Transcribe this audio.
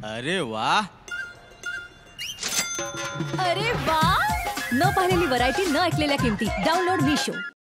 अरे वा, अरे वा, न पाहिलेली व्हरायटी, न ऐकलेल्या किमती. डाउनलोड मीशो.